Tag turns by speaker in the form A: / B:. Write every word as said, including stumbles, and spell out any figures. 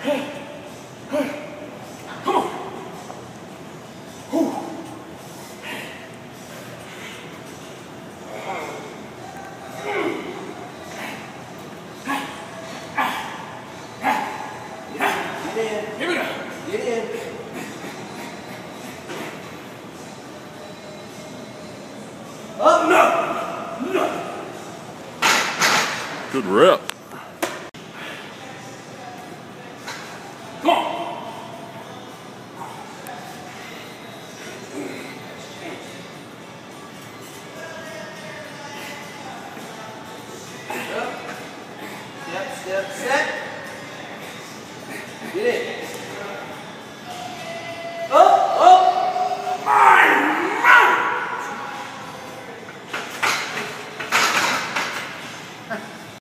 A: Come on. Whew.
B: Get in.
A: Give it up.
B: Get in. Up.
A: No. No.
C: Good rep.
A: Come on.
B: Up. Step, step, set. Get in.